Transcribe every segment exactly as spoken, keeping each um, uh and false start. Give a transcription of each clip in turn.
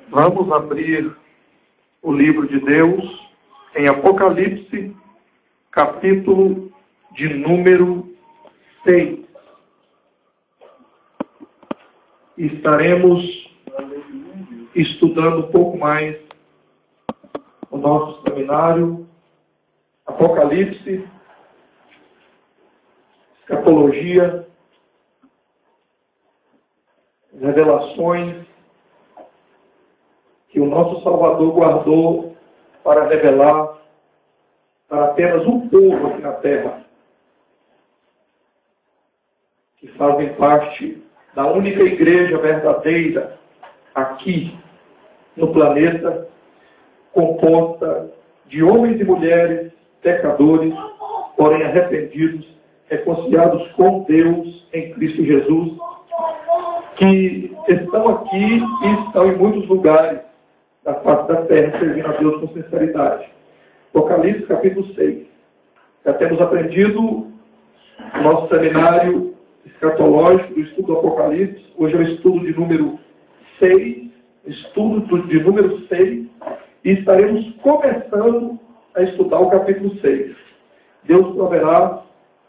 Vamos abrir o livro de Deus em Apocalipse, capítulo de número seis. Estaremos estudando um pouco mais o nosso seminário Apocalipse, escatologia, revelações que o nosso Salvador guardou para revelar para apenas um povo aqui na terra, que fazem parte da única igreja verdadeira aqui no planeta, composta de homens e mulheres pecadores, porém arrependidos, reconciliados com Deus em Cristo Jesus, que estão aqui e estão em muitos lugares da face da terra, servindo a Deus com sinceridade. Apocalipse, capítulo seis. Já temos aprendido o nosso seminário escatológico do estudo do Apocalipse. Hoje é o estudo de número seis, estudo de número seis, e estaremos começando a estudar o capítulo seis. Deus proverá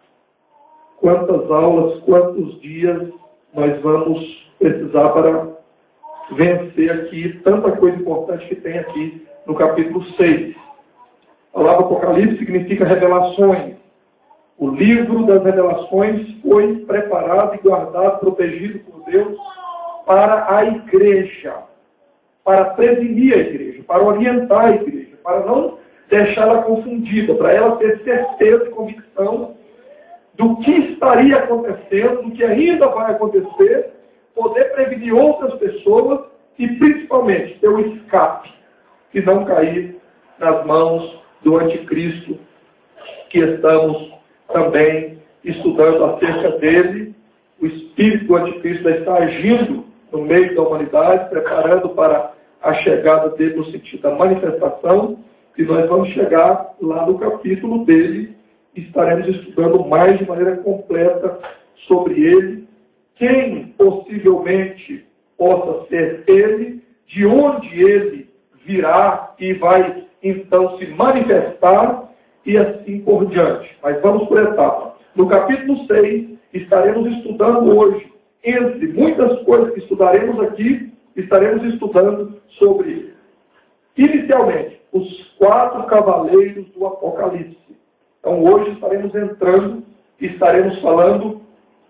quantas aulas, quantos dias nós vamos precisar para vencer aqui tanta coisa importante que tem aqui no capítulo seis. A palavra Apocalipse significa revelações. O livro das revelações foi preparado e guardado, protegido por Deus para a igreja, para prevenir a igreja, para orientar a igreja, para não deixá-la confundida, para ela ter certeza e convicção do que estaria acontecendo, do que ainda vai acontecer, poder prevenir outras pessoas e, principalmente, ter o escape e não cair nas mãos do anticristo, que estamos também estudando acerca dele. O espírito do anticristo está agindo no meio da humanidade, preparando para a chegada dele no sentido da manifestação, e nós vamos chegar lá no capítulo dele, e estaremos estudando mais de maneira completa sobre ele, quem possivelmente possa ser ele, de onde ele virá e vai então se manifestar, e assim por diante. Mas vamos por etapas. No capítulo seis, estaremos estudando hoje, entre muitas coisas que estudaremos aqui, estaremos estudando sobre, inicialmente, os quatro cavaleiros do Apocalipse. Então hoje estaremos entrando e estaremos falando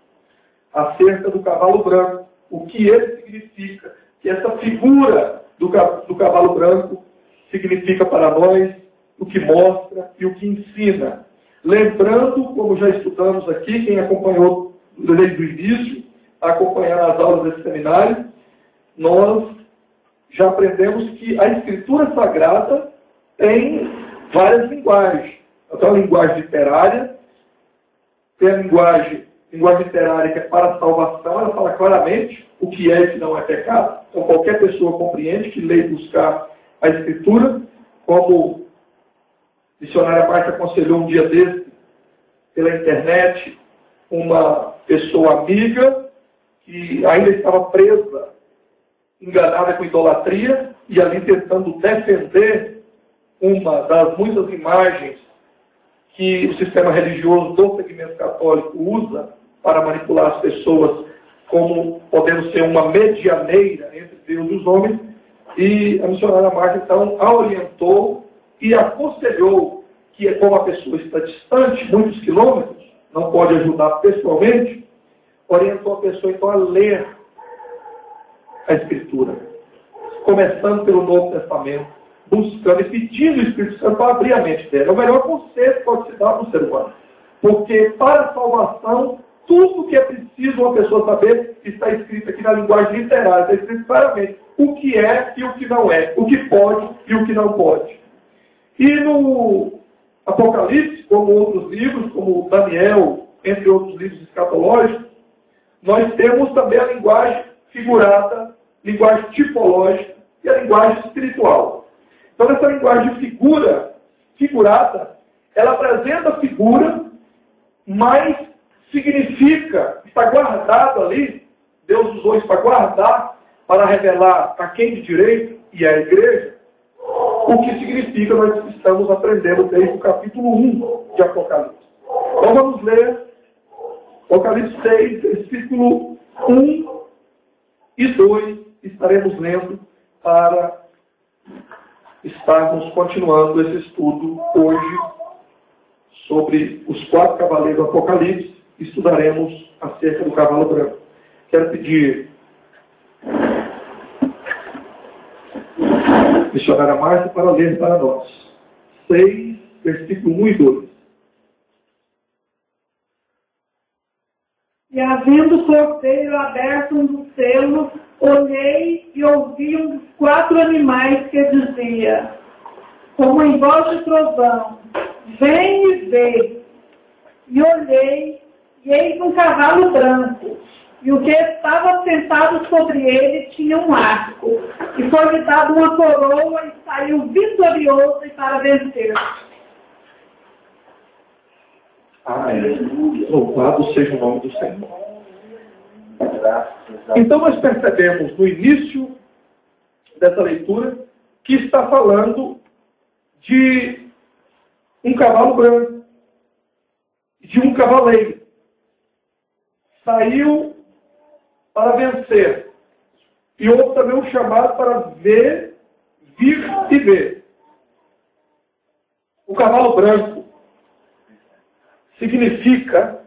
acerca do cavalo branco, o que ele significa, que essa figura do, do cavalo branco significa para nós, o que mostra e o que ensina. Lembrando, como já estudamos aqui, quem acompanhou desde o início, acompanhar as aulas desse seminário, nós já aprendemos que a Escritura Sagrada tem várias linguagens. Então, a linguagem literária, tem a linguagem, linguagem literária que é para a salvação, ela fala claramente o que é e o que não é pecado. Então, qualquer pessoa compreende que lê e buscar a Escritura, como a missionária Marta aconselhou um dia desse, pela internet, uma pessoa amiga que ainda estava presa, enganada com idolatria, e ali tentando defender uma das muitas imagens que o sistema religioso do segmento católico usa para manipular as pessoas, como podendo ser uma medianeira entre Deus e os homens. E a missionária Marta, então, a orientou e aconselhou que, como a pessoa está distante, muitos quilômetros, não pode ajudar pessoalmente, orientou a pessoa, então, a ler a Escritura, começando pelo Novo Testamento, buscando e pedindo o Espírito Santo para abrir a mente dela. É o melhor conselho que pode se dar para o ser humano. Porque para a salvação, tudo que é preciso uma pessoa saber está escrito aqui na linguagem literária, está escrito claramente o que é e o que não é, o que pode e o que não pode. E no Apocalipse, como outros livros, como Daniel, entre outros livros escatológicos, nós temos também a linguagem figurada, linguagem tipológica e a linguagem espiritual. Então, essa linguagem de figura, figurada, ela apresenta a figura, mas significa, está guardado ali, Deus usou isso para guardar, para revelar a quem de direito, e a igreja, o que significa nós estamos aprendendo desde o capítulo um de Apocalipse. Então vamos ler Apocalipse seis, versículo um e dois, estaremos lendo para estarmos continuando esse estudo hoje sobre os quatro cavaleiros do Apocalipse. Estudaremos acerca do cavalo branco. Quero pedir missionária Márcia para ler para nós. seis, versículo um e dois. E havendo o cordeiro aberto um dos selos, olhei e ouvi um dos quatro animais que dizia, como em voz de trovão, vem e vê. E olhei, e eis um cavalo branco, e o que estava sentado sobre ele tinha um arco, e foi-lhe dado uma coroa, e saiu vitorioso e para vencer. Amém. Louvado seja o nome do Senhor. Então nós percebemos no início dessa leitura que está falando de um cavalo branco, de um cavaleiro. Saiu para vencer. E houve também um chamado para ver, vir e ver. O cavalo branco significa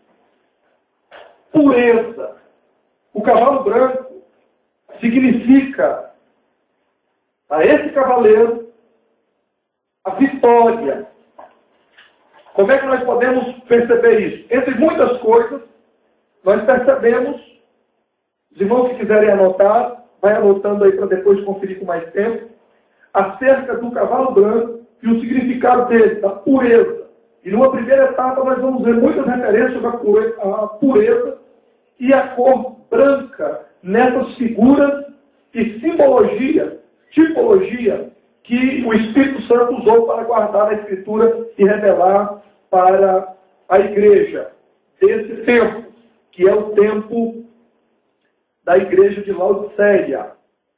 pureza. O cavalo branco significa a esse cavaleiro a vitória. Como é que nós podemos perceber isso? Entre muitas coisas, nós percebemos, os irmãos que quiserem anotar, vai anotando aí para depois conferir com mais tempo, acerca do cavalo branco e o significado dele, da pureza. E numa primeira etapa nós vamos ver muitas referências sobre a pureza e a cor branca nessas figuras e simbologia, tipologia que o Espírito Santo usou para guardar a Escritura e revelar para a igreja desse tempo, que é o tempo da igreja de Laodiceia.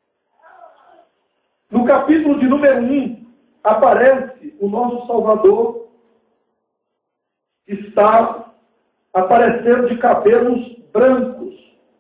No capítulo de número um, aparece o nosso Salvador, está aparecendo de cabelos brancos,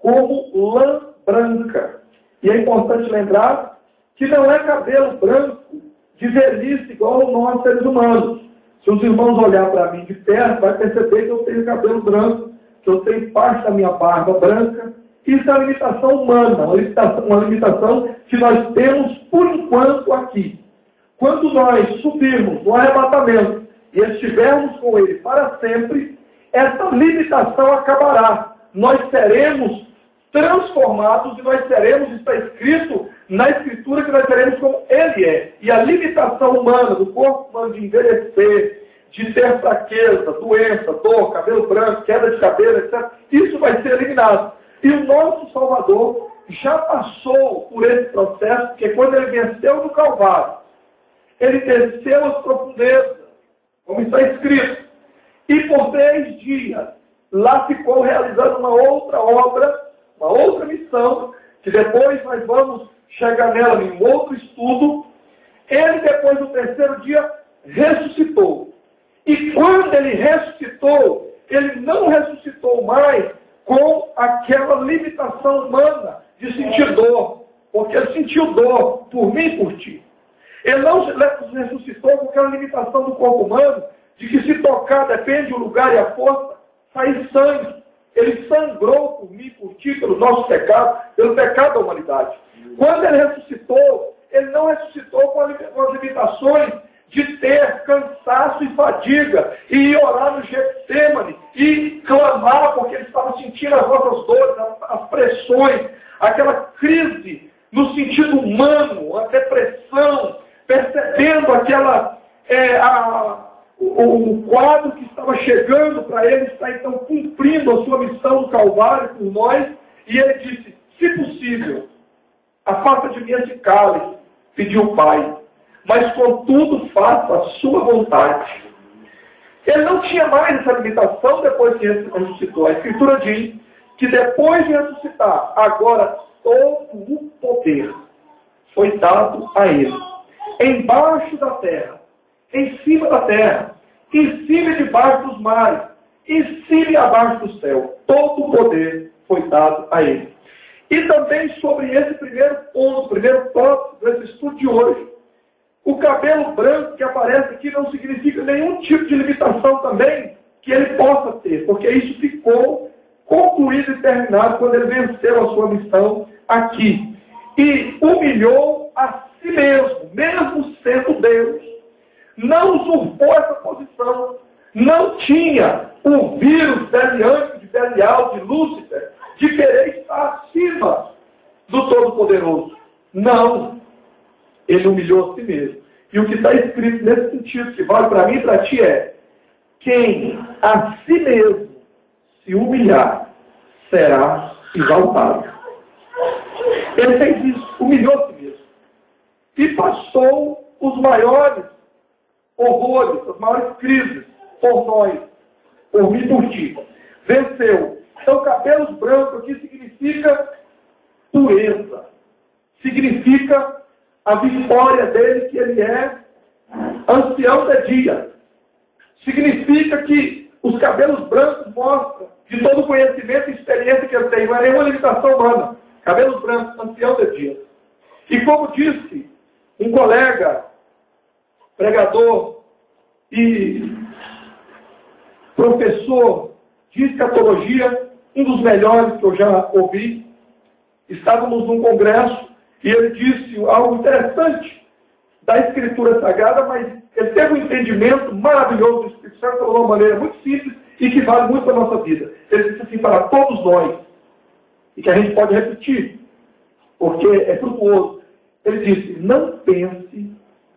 como lã branca. E é importante lembrar que não é cabelo branco de velhice igual nós seres humanos. Se os irmãos olharem para mim de perto, vai perceber que eu tenho cabelo branco, que eu tenho parte da minha barba branca. Isso é uma limitação humana, uma limitação, uma limitação que nós temos por enquanto aqui. Quando nós subirmos no arrebatamento e estivermos com Ele para sempre, essa limitação acabará. Nós seremos transformados e nós seremos, está escrito na Escritura, que nós seremos como Ele é. E a limitação humana, do corpo humano de envelhecer, de ter fraqueza, doença, dor, cabelo branco, queda de cabelo, etcétera, isso vai ser eliminado. E o nosso Salvador já passou por esse processo, porque quando Ele venceu no Calvário, Ele desceu as profundezas, como está escrito. E por três dias, lá ficou realizando uma outra obra, uma outra missão, que depois nós vamos chegar nela em um outro estudo. Ele, depois do terceiro dia, ressuscitou. E quando Ele ressuscitou, Ele não ressuscitou mais com aquela limitação humana de sentir dor, porque Ele sentiu dor por mim e por ti. Ele não ressuscitou com aquela limitação do corpo humano, de que se tocar, depende do lugar e a força, sai sangue. Ele sangrou por mim, por ti, pelo nosso pecado, pelo pecado da humanidade. Quando Ele ressuscitou, Ele não ressuscitou com as limitações de ter cansaço e fadiga, e ir orar no Getsêmani, e clamar, porque Ele estava sentindo as nossas dores, as pressões, aquela crise no sentido humano, a depressão, percebendo aquela, é, a, o, o quadro que estava chegando para Ele, está então cumprindo a sua missão no Calvário por nós, e Ele disse, se possível, afasta de mim esse cálice, pediu o Pai, mas contudo faça a sua vontade. Ele não tinha mais essa limitação depois que ressuscitou. A Escritura diz que depois de ressuscitar, agora todo o poder foi dado a ele. Embaixo da terra, em cima da terra, em cima e debaixo dos mares, em cima e abaixo do céu, todo o poder foi dado a ele. E também sobre esse primeiro ponto, primeiro tópico desse estudo de hoje, o cabelo branco que aparece aqui não significa nenhum tipo de limitação também que ele possa ter, porque isso ficou concluído e terminado quando ele venceu a sua missão aqui. E humilhou a si mesmo, mesmo sendo Deus. Não usurpou essa posição. Não tinha o vírus beliante de Belial, de Lúcifer, de querer estar acima do Todo-Poderoso. Não. Ele humilhou a si mesmo. E o que está escrito nesse sentido, que vale para mim e para ti, é: quem a si mesmo se humilhar, será exaltado. Ele fez isso, humilhou a si mesmo. E passou os maiores horrores, as maiores crises, por nós, por mim e por ti. Venceu. Então, cabelos brancos aqui significa pureza. Significa a vitória dele, que ele é ancião de dia. Significa que os cabelos brancos mostram de todo o conhecimento e experiência que ele tem. Não é nenhuma limitação humana. Cabelos brancos, ancião de dia. E como disse um colega, pregador e professor de escatologia, um dos melhores que eu já ouvi, estávamos num congresso e ele disse algo interessante da Escritura Sagrada, mas ele teve um entendimento maravilhoso do Espírito Santo de uma maneira muito simples e que vale muito para a nossa vida. Ele disse assim para todos nós, e que a gente pode repetir, porque é frutuoso. Ele disse: não pense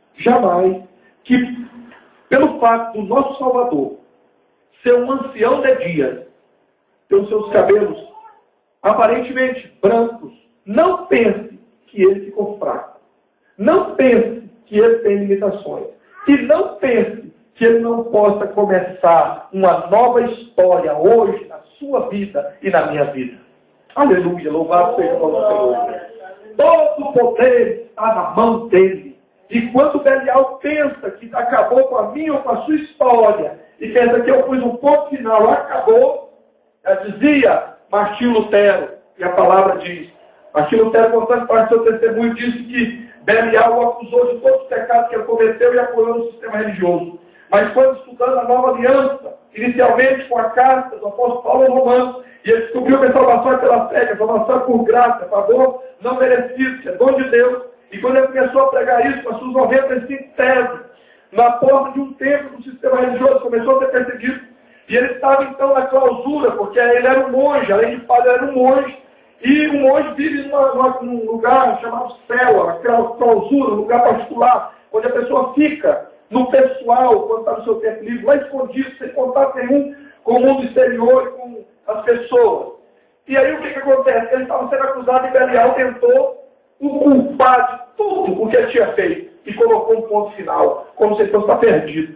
jamais que, pelo fato do nosso Salvador ser um ancião de dias, ter os seus cabelos aparentemente brancos, não pense que ele ficou fraco. Não pense que ele tem limitações. E não pense que ele não possa começar uma nova história hoje na sua vida e na minha vida. Aleluia, louvado seja o nosso Senhor. Todo o poder está na mão dele. E quando Belial pensa que acabou com a minha ou com a sua história, e pensa que eu pus um ponto final, acabou, já dizia Martinho Lutero, e a palavra diz, Martinho Lutero, contando parte do seu testemunho, disse que Belial o acusou de todos os pecados que ele cometeu e apoiou no sistema religioso. Mas quando estudando a nova aliança, inicialmente com a carta do apóstolo Paulo aos Romanos, e ele descobriu que a salvação é pela fé, que a salvação é por graça, é favor não merecido, que é dom de Deus. E quando ele começou a pregar isso, com as suas noventa e cinco teses, na porta de um templo do sistema religioso, começou a ser perseguido. E ele estava então na clausura, porque ele era um monge, além de padre, era um monge. E o monge vive numa, numa, num lugar chamado cela, aquela clausura, um lugar particular, onde a pessoa fica no pessoal, quando está no seu tempo livre, lá escondido, sem contato nenhum com o mundo exterior e com as pessoas. E aí o que, que acontece? Ele estava sendo acusado e Belial tentou o culpar de tudo o que ele tinha feito e colocou um ponto final, como se ele fosse estar perdido.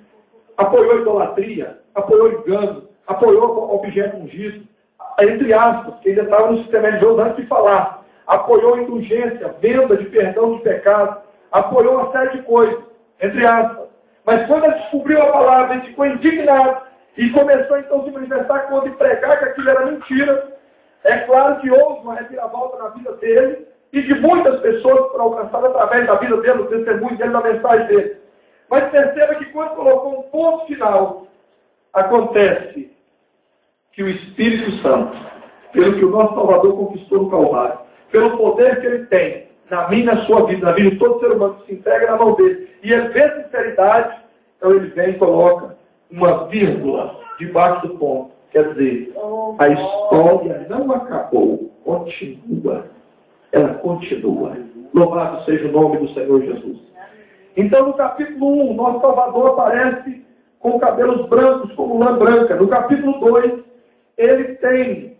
Apoiou idolatria, apoiou engano, apoiou objeto ungido, entre aspas, que ainda estava no sistema religioso antes de falar, apoiou indulgência, venda de perdão de pecado, apoiou uma série de coisas, entre aspas. Mas quando ele descobriu a palavra, ele ficou indignado e começou então a se manifestar contra e pregar que aquilo era mentira. É claro que houve uma reviravolta na vida dele e de muitas pessoas que foram alcançadas através da vida dele, do testemunho dele, da mensagem dele. Mas perceba que quando colocou um ponto final, acontece que o Espírito Santo, pelo que o nosso Salvador conquistou no Calvário, pelo poder que ele tem na minha e na sua vida, na vida de todo ser humano que se entrega na mão dele, e ele vê sinceridade, então ele vem e coloca uma vírgula debaixo do ponto. Quer dizer, a história não acabou, continua. Ela continua. Louvado seja o nome do Senhor Jesus. Então, no capítulo um, nosso Salvador aparece com cabelos brancos, como lã branca. No capítulo dois, ele tem,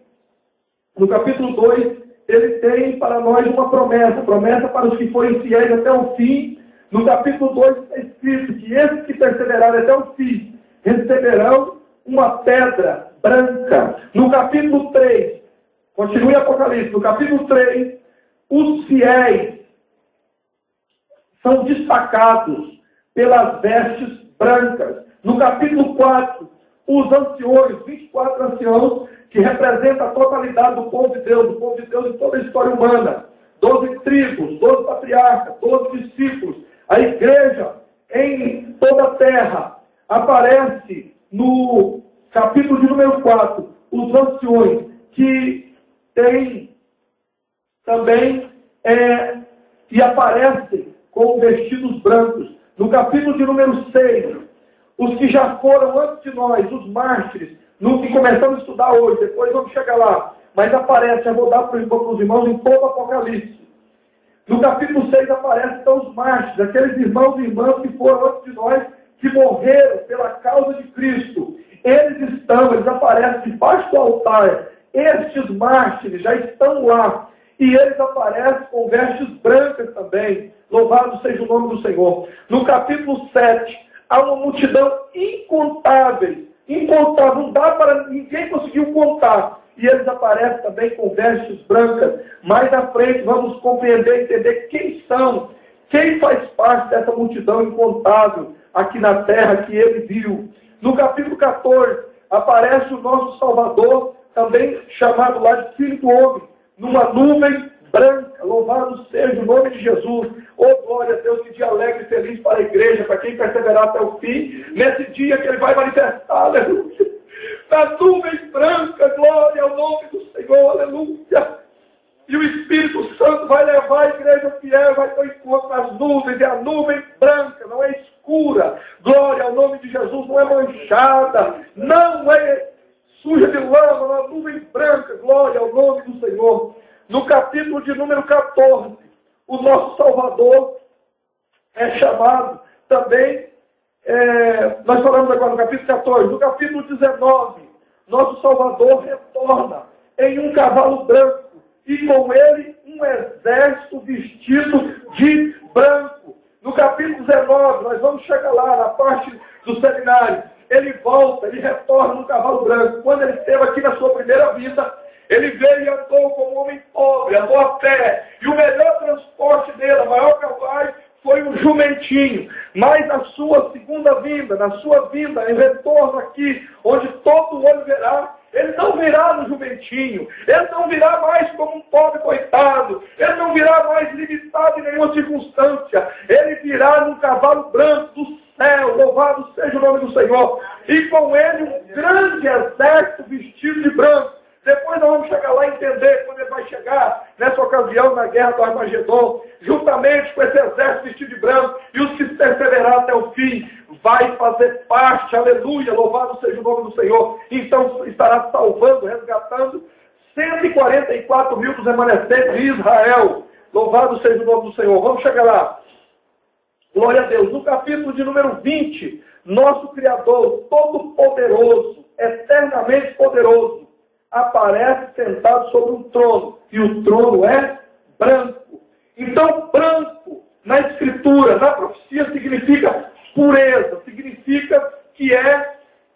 no capítulo dois, ele tem para nós uma promessa, promessa para os que forem fiéis até o fim. No capítulo dois está escrito que esses que perseverarem até o fim receberão uma pedra branca. No capítulo três, continue Apocalipse, no capítulo três, os fiéis são destacados pelas vestes brancas. No capítulo quatro, os anciões, vinte e quatro anciãos, que representam a totalidade do povo de Deus, do povo de Deus em toda a história humana. Doze tribos, doze patriarcas, doze discípulos. A igreja em toda a terra. Aparece no capítulo de número quatro, os anciões, que têm também, é, e aparecem com vestidos brancos. No capítulo de número seis, os que já foram antes de nós, os mártires, no que começamos a estudar hoje, depois vamos chegar lá, mas aparece, eu vou dar para os irmãos em todo o Apocalipse. No capítulo seis aparecem então os mártires, aqueles irmãos e irmãs que foram antes de nós, que morreram pela causa de Cristo. Eles estão, eles aparecem debaixo do altar. Estes mártires já estão lá. E eles aparecem com vestes brancas também. Louvado seja o nome do Senhor. No capítulo sete, há uma multidão incontável. Incontável, não dá para ninguém conseguiu contar. E eles aparecem também com vestes brancas. Mais à frente vamos compreender e entender quem são, quem faz parte dessa multidão incontável aqui na terra que ele viu. No capítulo quatorze, aparece o nosso Salvador, também chamado lá de Filho do Homem, numa nuvem branca. Louvado seja o nome de Jesus. Oh, glória a Deus, que dia alegre e feliz para a igreja, para quem perseverar até o fim, nesse dia que ele vai manifestar, aleluia. Na nuvem branca, glória ao nome do Senhor, aleluia. E o Espírito Santo vai levar a igreja fiel, vai ter encontro nas nuvens, e a nuvem branca, não é escura, glória ao nome de Jesus, não é manchada, não é suja de lama, uma nuvem branca, glória ao nome do Senhor. No capítulo de número quatorze, o nosso Salvador é chamado também, é, nós falamos agora no capítulo quatorze, no capítulo dezenove, nosso Salvador retorna em um cavalo branco, e com ele um exército vestido de branco. No capítulo dezenove, nós vamos chegar lá, na parte do seminário, ele volta, ele retorna no cavalo branco. Quando ele esteve aqui na sua primeira vida, ele veio e andou como um homem pobre, andou a pé, e o melhor transporte dele, a maior carruagem, foi um jumentinho. Mas na sua segunda vinda, na sua vinda, em retorno aqui, onde todo olho verá, ele não virá no jumentinho, ele não virá mais como um pobre coitado, ele não virá mais limitado em nenhuma circunstância, ele virá num cavalo branco do céu, louvado seja o nome do Senhor, e com ele um grande exército vestido de branco. Depois nós vamos chegar lá e entender quando ele vai chegar, nessa ocasião, na guerra do Armagedon, juntamente com esse exército vestido de branco, e os que perseverar até o fim, vai fazer parte, aleluia, louvado seja o nome do Senhor. Então estará salvando, resgatando cento e quarenta e quatro mil dos remanescentes de Israel. Louvado seja o nome do Senhor. Vamos chegar lá. Glória a Deus. No capítulo de número vinte, nosso Criador, todo-poderoso, eternamente poderoso, aparece sentado sobre um trono, e o trono é branco. Então, branco, na Escritura, na profecia, significa pureza, significa que é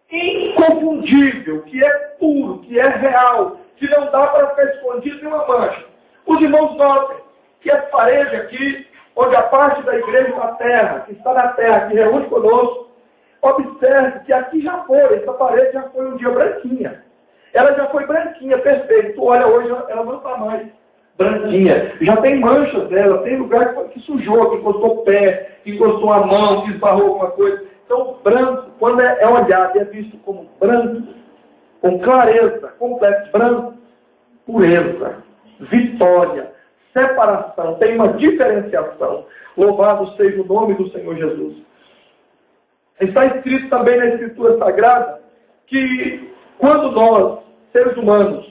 inconfundível, que é puro, que é real, que não dá para ficar escondido em uma mancha. Os irmãos notem que essa parede aqui, onde a parte da igreja da terra, que está na terra, que reúne conosco, observe que aqui já foi, essa parede já foi um dia branquinha. Ela já foi branquinha, perfeito. Olha, hoje ela não está mais branquinha. Já tem manchas dela, tem lugar que sujou, que encostou o pé, que encostou a mão, que esbarrou alguma coisa. Então, branco, quando é olhado e é visto como branco, com clareza, completo, branco, pureza, vitória, separação, tem uma diferenciação. Louvado seja o nome do Senhor Jesus. Está escrito também na Escritura Sagrada que quando nós, seres humanos,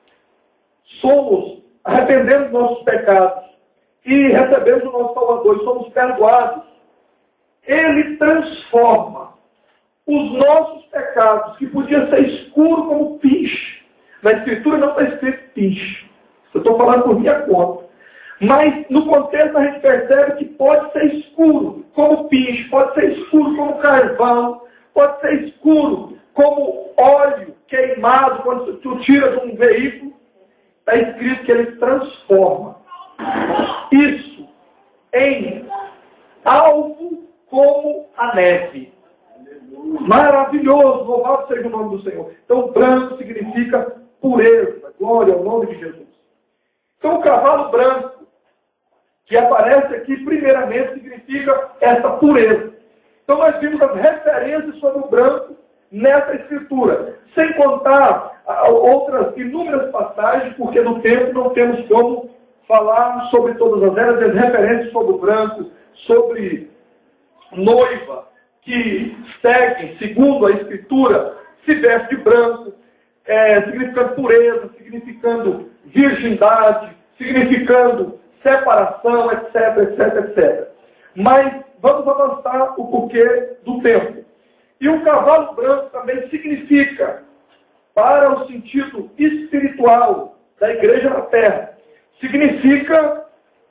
somos, arrependemos dos nossos pecados e recebemos o nosso Salvador e somos perdoados, Ele transforma os nossos pecados, que podiam ser escuros como piche. Na Escritura não está escrito piche. Eu estou falando por minha conta. Mas no contexto a gente percebe que pode ser escuro como piche, pode ser escuro como carvão, pode ser escuro como óleo queimado quando tu tira de um veículo. Está escrito que ele transforma isso em alvo como a neve. Maravilhoso, louvado seja o nome do Senhor. Então, branco significa pureza, glória ao nome de Jesus. Então, o cavalo branco, que aparece aqui, primeiramente, significa essa pureza. Então, nós vimos as referências sobre o branco nessa escritura, sem contar outras inúmeras passagens, porque no tempo não temos como falar sobre todas as eras, as referências sobre o branco, sobre noiva, que seguem, segundo a Escritura, se veste de branco, é, significando pureza, significando virgindade, significando separação, etc, etc, etcétera. Mas vamos avançar o porquê do tempo. E o cavalo branco também significa, para o sentido espiritual da igreja na terra, significa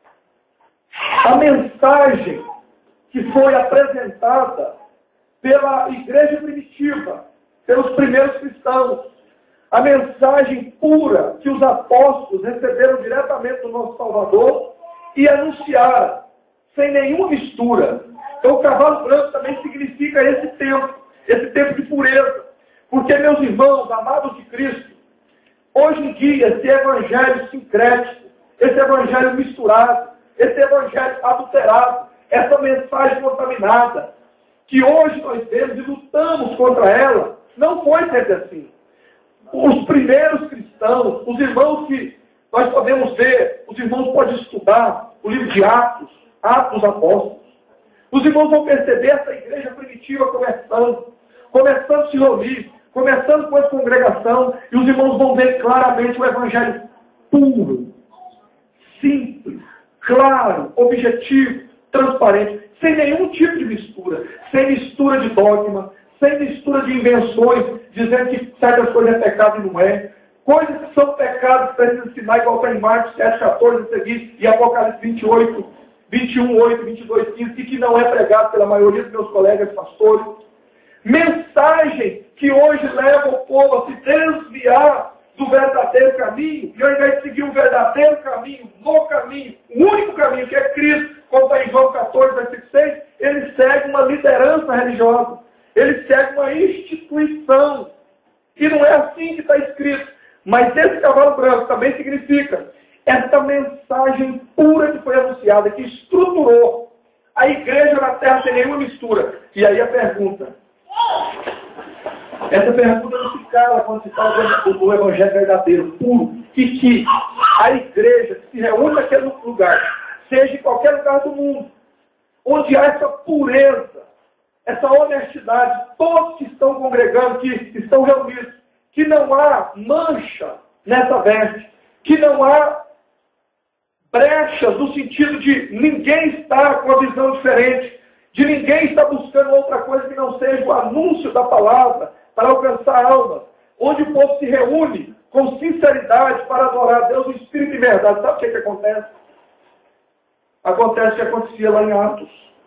a mensagem que foi apresentada pela igreja primitiva, pelos primeiros cristãos. A mensagem pura que os apóstolos receberam diretamente do nosso Salvador e anunciaram, sem nenhuma mistura. Então o cavalo branco também significa esse tempo, esse tempo de pureza. Porque, meus irmãos, amados de Cristo, hoje em dia, esse evangelho sincrético, esse evangelho misturado, esse evangelho adulterado, essa mensagem contaminada, que hoje nós vemos e lutamos contra ela, não foi sempre assim. Os primeiros cristãos, os irmãos que nós podemos ver, os irmãos podem estudar o livro de Atos, Atos dos Apóstolos. Os irmãos vão perceber essa igreja primitiva começando, começando a se reunir, começando com essa congregação, e os irmãos vão ver claramente o evangelho puro, simples, claro, objetivo, transparente, sem nenhum tipo de mistura, sem mistura de dogma, sem mistura de invenções, dizendo que certas coisas é pecado e não é. Coisas que são pecados que precisam ensinar, igual está em Marcos sete, catorze, seguinte, e Apocalipse vinte e oito, vinte e um, oito, vinte e dois, quinze, e que não é pregado pela maioria dos meus colegas pastores. Mensagem que hoje leva o povo a se desviar do verdadeiro caminho, e ao invés de seguir o verdadeiro caminho, no caminho, o único caminho que é Cristo, como está em João catorze, versículo seis, ele segue uma liderança religiosa, ele segue uma instituição, e não é assim que está escrito. Mas esse cavalo branco também significa essa mensagem pura que foi anunciada, que estruturou a igreja na terra sem nenhuma mistura. E aí a pergunta, essa pergunta não se cala quando se fala do evangelho verdadeiro, puro, e que a igreja que se reúne naquele lugar, seja em qualquer lugar do mundo, onde há essa pureza, essa honestidade, todos que estão congregando, que estão reunidos, que não há mancha nessa veste, que não há brechas no sentido de ninguém está com a visão diferente, de ninguém está buscando outra coisa que não seja o anúncio da palavra para alcançar almas, onde o povo se reúne com sinceridade para adorar a Deus no Espírito e verdade. Sabe o que, que acontece? Acontece o que acontecia lá em Atos.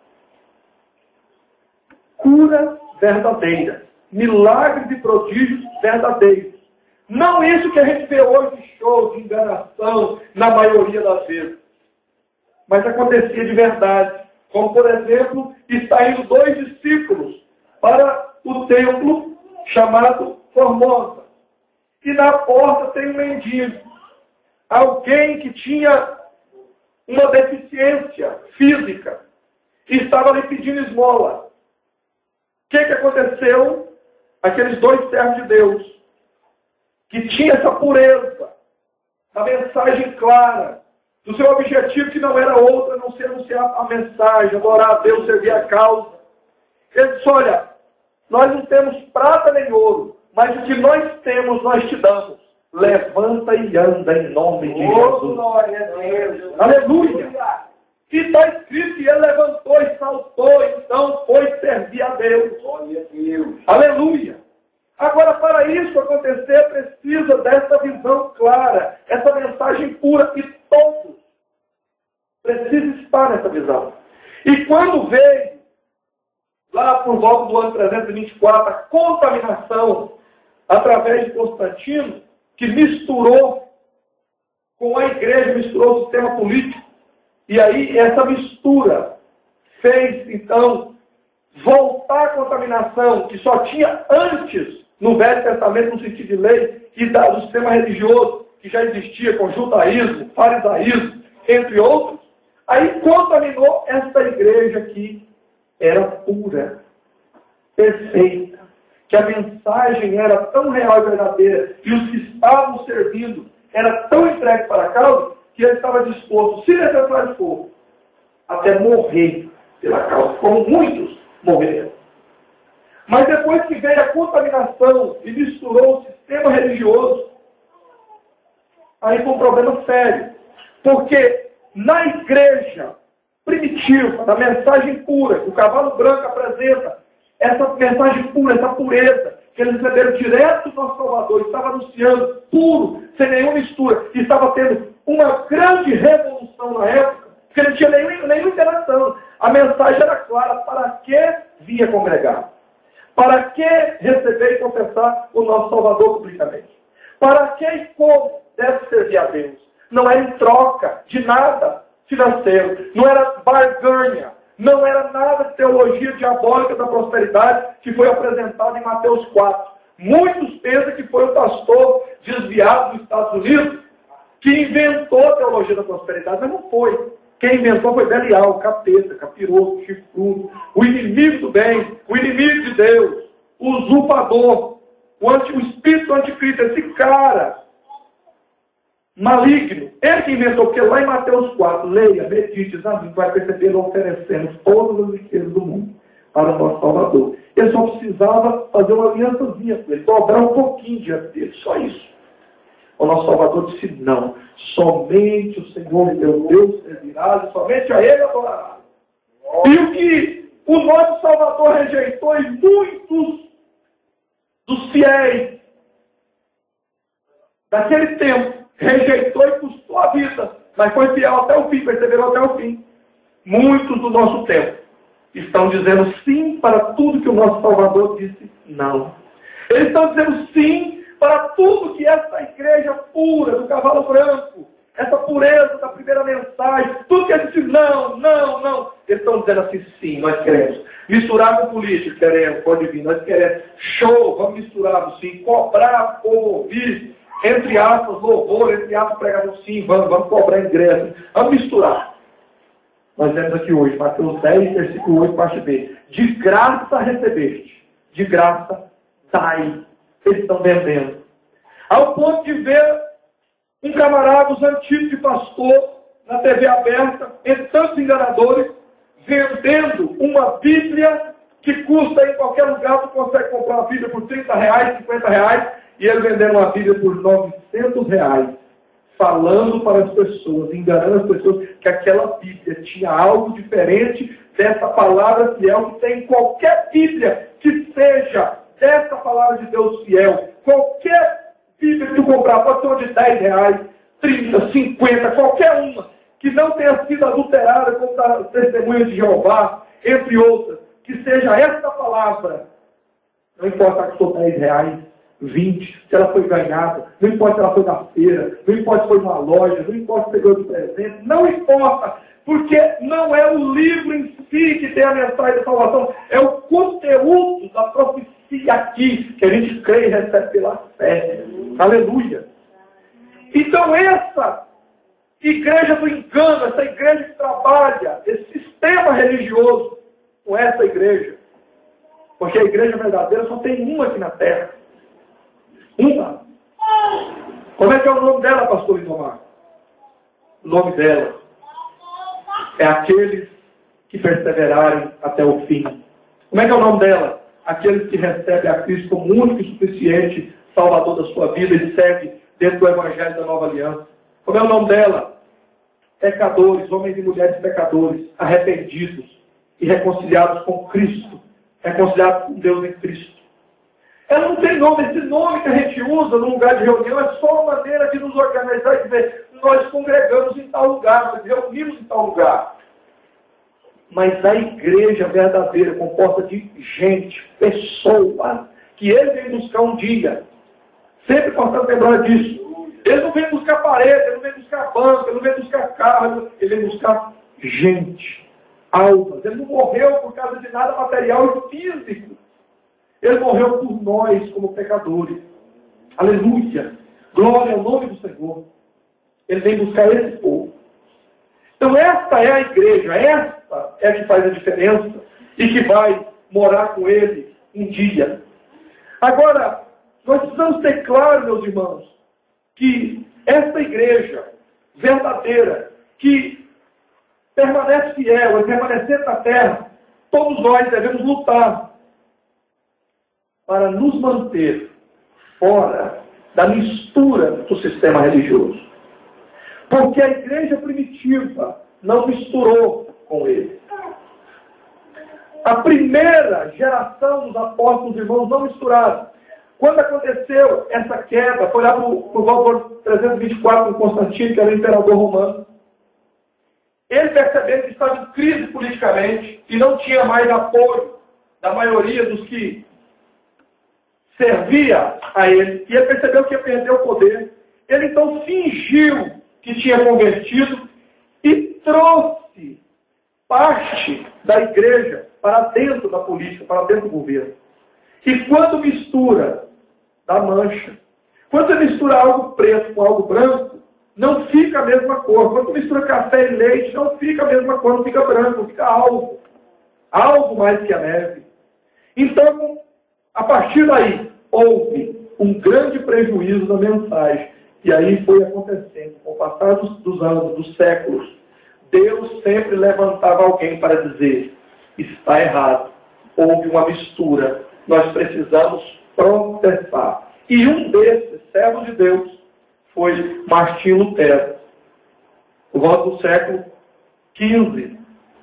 Cura verdadeira. Milagres e prodígios verdadeiros. Não isso que a gente vê hoje de show, de enganação, na maioria das vezes. Mas acontecia de verdade. Como, por exemplo, está indo dois discípulos para o templo chamado Formosa. E na porta tem um mendigo. Alguém que tinha uma deficiência física. E estava ali pedindo esmola. O que, que aconteceu? Aqueles dois servos de Deus, que tinha essa pureza, a mensagem clara, do seu objetivo que não era outro, a não ser anunciar a mensagem, adorar a Deus, servir a causa. Ele disse, olha, nós não temos prata nem ouro, mas o que nós temos, nós te damos. Levanta e anda em nome de Jesus. Glória a Deus. Aleluia. E está escrito que ele levantou e saltou, então foi servir a Deus. Glória a Deus. Aleluia. Agora, para isso acontecer, precisa dessa visão clara, essa mensagem pura, e todos precisam estar nessa visão. E quando veio, lá por volta do ano trezentos e vinte e quatro, a contaminação através de Constantino, que misturou com a igreja, misturou o sistema político, e aí essa mistura fez, então, voltar à contaminação que só tinha antes, no Velho Testamento, no sentido de lei, e do sistema religioso, que já existia com judaísmo, farisaísmo, entre outros, aí contaminou esta igreja que era pura, perfeita, que a mensagem era tão real e verdadeira, e os que estavam servindo era tão entregue para a causa, que ele estava disposto, se necessário for, até morrer pela causa, como muitos morreram. Mas depois que veio a contaminação e misturou o sistema religioso, aí foi um problema sério. Porque na igreja primitiva, na mensagem pura, que o cavalo branco apresenta, essa mensagem pura, essa pureza, que eles receberam direto do nosso Salvador, estava anunciando puro, sem nenhuma mistura, e estava tendo uma grande revolução na época, porque não tinha nenhuma, nenhuma interação. A mensagem era clara: para que vinha congregar? Para que receber e confessar o nosso Salvador publicamente? Para que e como deve servir a Deus? Não era em troca de nada financeiro, não era barganha, não era nada de teologia diabólica da prosperidade que foi apresentado em Mateus quatro. Muitos pensam que foi o pastor desviado dos Estados Unidos que inventou a teologia da prosperidade, mas não foi. Quem inventou foi Belial, o capeta, capiroto, chifrudo, o inimigo do bem, o inimigo de Deus, o usurpador, o, anti, o espírito anticristo, esse cara maligno. Ele que inventou, porque lá em Mateus quatro, leia, medite, examine, vai perceber ele oferecendo todas as riquezas do mundo para o nosso Salvador. Ele só precisava fazer uma aliançazinha com ele, dobrar um pouquinho diante dele, só isso. O nosso Salvador disse: não, somente o Senhor meu Deus servirá, e somente a Ele adorará. E o que o nosso Salvador rejeitou, e muitos dos fiéis daquele tempo rejeitou e custou a vida, mas foi fiel até o fim, perseverou até o fim. Muitos do nosso tempo estão dizendo sim para tudo que o nosso Salvador disse não. Eles estão dizendo sim para tudo que essa igreja pura do cavalo branco, essa pureza da primeira mensagem, tudo que eles dizem não, não, não. Eles estão dizendo assim: sim, nós queremos. Misturar com política, queremos, pode vir, nós queremos. Show, vamos misturar, sim. Cobrar, povo ouvir, entre aspas, louvor, entre aspas, pregação, sim, vamos, vamos cobrar ingresso. Vamos misturar. Nós vemos aqui hoje, Mateus dez, versículo oito, parte B. De graça recebeste, de graça dai. Eles estão vendendo. Ao ponto de ver um camarada, os antigos de pastor, na T V aberta, entre tantos enganadores, vendendo uma Bíblia que custa em qualquer lugar, tu consegue comprar uma Bíblia por trinta reais, cinquenta reais, e ele vendendo uma Bíblia por novecentos reais, falando para as pessoas, enganando as pessoas, que aquela Bíblia tinha algo diferente dessa palavra fiel que tem em qualquer Bíblia que seja dessa palavra de Deus fiel. Qualquer Bíblia que tu comprar, pode ser uma de dez reais, trinta, cinquenta, qualquer uma, que não tenha sido adulterada como da testemunha de Jeová, entre outras, que seja essa palavra. Não importa se custou dez reais, vinte, se ela foi ganhada, não importa se ela foi na feira, não importa se foi numa loja, não importa se pegou de presente, não importa, porque não é o livro em si que tem a mensagem da salvação, é o conteúdo da profecia aqui, que a gente crê e recebe pela fé. Aleluia! Então essa igreja do engano, essa igreja que trabalha, esse sistema religioso com essa igreja, porque a igreja verdadeira só tem uma aqui na terra. Uma. Como é que é o nome dela, pastor Lindomar? O nome dela é aqueles que perseverarem até o fim. Como é que é o nome dela? Aqueles que recebem a Cristo como único e suficiente Salvador da sua vida e segue dentro do Evangelho da Nova Aliança. Como é o nome dela? Pecadores, homens e mulheres pecadores, arrependidos e reconciliados com Cristo, reconciliados com Deus em Cristo. Ela não tem nome, esse nome que a gente usa no lugar de reunião é só uma maneira de nos organizar e dizer: nós congregamos em tal lugar, nós reunimos em tal lugar. Mas a igreja verdadeira, composta de gente, pessoas, que ele vem buscar um dia, sempre importante lembrar disso. Ele não vem buscar parede, ele não vem buscar banco, ele não vem buscar carro, ele vem buscar gente. almas. Ele não morreu por causa de nada material e físico. Ele morreu por nós como pecadores. Aleluia! Glória ao nome do Senhor. Ele vem buscar esse povo. Então esta é a igreja, esta é a que faz a diferença e que vai morar com ele um dia. Agora, nós precisamos ter claro, meus irmãos, que esta igreja verdadeira, que permanece fiel e permanecer na terra, todos nós devemos lutar para nos manter fora da mistura do sistema religioso. Porque a igreja primitiva não misturou com ele. A primeira geração dos apóstolos, irmãos, não misturaram. Quando aconteceu essa queda, foi lá por volta de trezentos e vinte e quatro, com Constantino, que era o imperador romano. Ele percebeu que estava em crise politicamente e não tinha mais apoio da maioria dos que servia a ele. E ele percebeu que ia perder o poder. Ele então fingiu que tinha convertido e trouxe parte da igreja para dentro da política, para dentro do governo. E quando mistura, dá mancha. Quando você mistura algo preto com algo branco, não fica a mesma cor. Quando você mistura café e leite, não fica a mesma cor, não fica branco, fica algo. Algo mais que a neve. Então, a partir daí, houve um grande prejuízo na mensagem. E aí foi acontecendo. Com o passar dos, dos anos, dos séculos, Deus sempre levantava alguém para dizer: está errado. Houve uma mistura. Nós precisamos protestar. E um desses servos de Deus foi Martinho Lutero. Por volta do século quinze,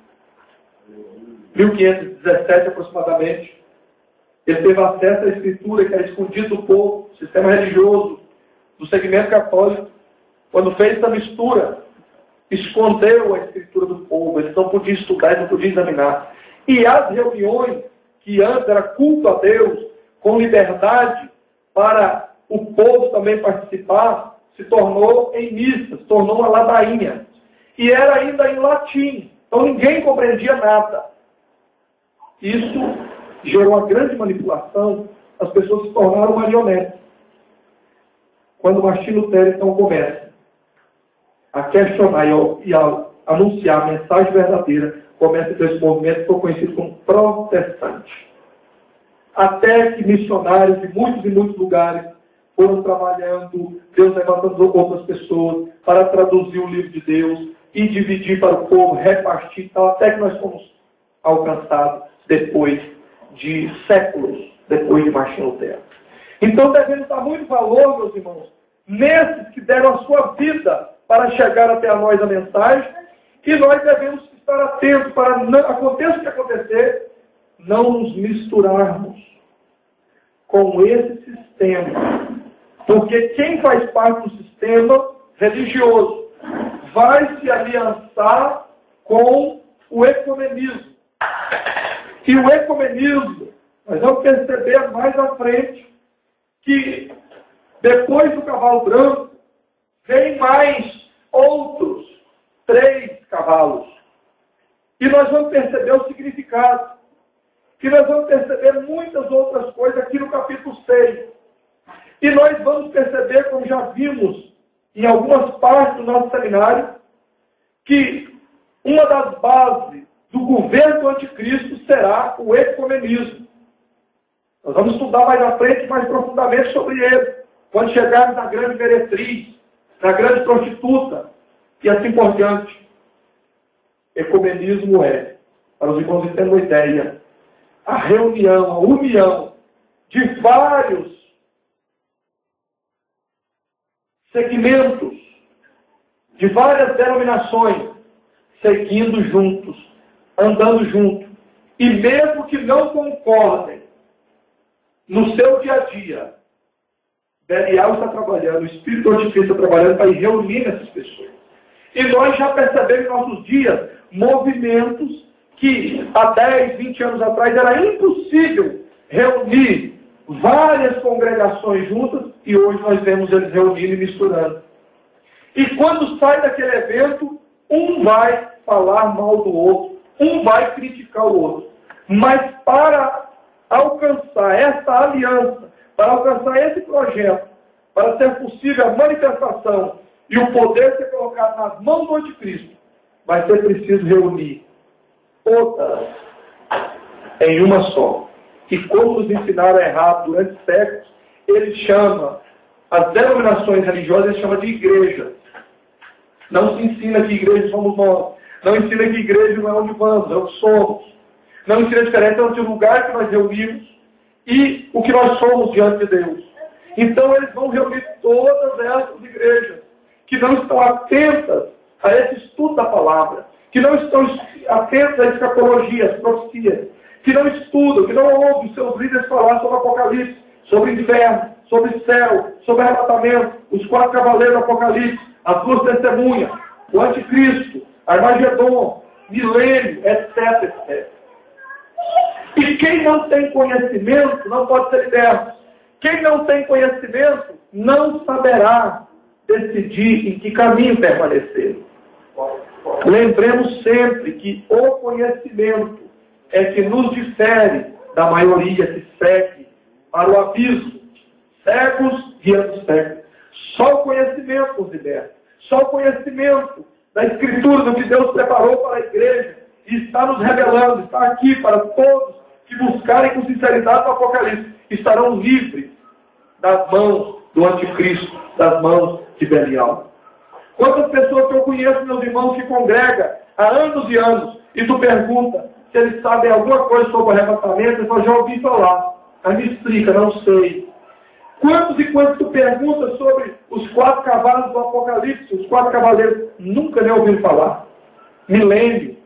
mil quinhentos e dezessete aproximadamente, ele teve acesso à escritura que era escondida do povo, do sistema religioso, do segmento católico. Quando fez essa mistura, escondeu a escritura do povo. Eles não podiam estudar, eles não podiam examinar. E as reuniões, que antes era culto a Deus, com liberdade para o povo também participar, se tornou em missa, se tornou uma ladainha. E era ainda em latim. Então ninguém compreendia nada. Isso gerou uma grande manipulação. As pessoas se tornaram marionetes. Quando Martinho Lutero então começa a questionar e a anunciar a mensagem verdadeira, começa então esse movimento que foi conhecido como protestante. Até que missionários de muitos e muitos lugares foram trabalhando, Deus levantando outras pessoas para traduzir o livro de Deus e dividir para o povo, repartir, tal, até que nós fomos alcançados depois de séculos, depois de Martinho Lutero. Então devemos dar muito valor, meus irmãos, nesses que deram a sua vida para chegar até a nós a mensagem, e nós devemos estar atentos para, aconteça o que acontecer, não nos misturarmos com esse sistema. Porque quem faz parte do sistema religioso vai se aliançar com o ecumenismo. E o ecumenismo, nós vamos perceber mais à frente, que depois do cavalo branco, vem mais outros três cavalos. E nós vamos perceber o significado. E nós vamos perceber muitas outras coisas aqui no capítulo seis. E nós vamos perceber, como já vimos em algumas partes do nosso seminário, que uma das bases do governo do anticristo será o ecumenismo. Nós vamos estudar mais à frente, mais profundamente sobre ele, quando chegarmos na grande meretriz, na grande prostituta, e assim por diante. Ecumenismo é, para os irmãos terem uma ideia, a reunião, a união de vários segmentos, de várias denominações, seguindo juntos, andando juntos. E mesmo que não concordem no seu dia a dia, Belial está trabalhando, o Espírito Anticristo está trabalhando para ir reunir essas pessoas. E nós já percebemos em nossos dias movimentos que há dez, vinte anos atrás era impossível reunir várias congregações juntas, e hoje nós vemos eles reunindo e misturando. E quando sai daquele evento, um vai falar mal do outro, um vai criticar o outro. Mas para alcançar essa aliança, para alcançar esse projeto, para ser possível a manifestação e o poder ser colocado nas mãos do anticristo, vai ser preciso reunir todas em uma só. E como nos ensinaram errado durante séculos, ele chama, as denominações religiosas, ele chama de igreja. Não se ensina que igreja somos nós. Não ensina que igreja não é onde vamos, é o que somos. Não ensina a diferença entre o lugar que nós reunimos e o que nós somos diante de Deus. Então eles vão reunir todas essas igrejas que não estão atentas a esse estudo da palavra, que não estão atentas à escatologia, às profecias, que não estudam, que não ouvem os seus líderes falar sobre Apocalipse, sobre inferno, sobre céu, sobre arrebatamento, os quatro cavaleiros do Apocalipse, as duas testemunhas, o anticristo, Armagedon, milênio, etc, etcétera. E quem não tem conhecimento não pode ser liberto. Quem não tem conhecimento não saberá decidir em que caminho permanecer. Lembremos sempre que o conhecimento é que nos difere da maioria que segue para o abismo, cegos guiando cegos. Só o conhecimento nos liberta. Só o conhecimento da Escritura, do que Deus preparou para a igreja, e está nos revelando, está aqui para todos que buscarem com sinceridade o Apocalipse, estarão livres das mãos do anticristo, das mãos de Belial. Quantas pessoas que eu conheço, meus irmãos, que congregam há anos e anos, e tu pergunta se eles sabem alguma coisa sobre o arrebatamento, eu já ouvi falar. Aí me explica, não sei. Quantos e quantos tu perguntas sobre os quatro cavalos do Apocalipse, os quatro cavaleiros, nunca nem ouviram falar. Milênio,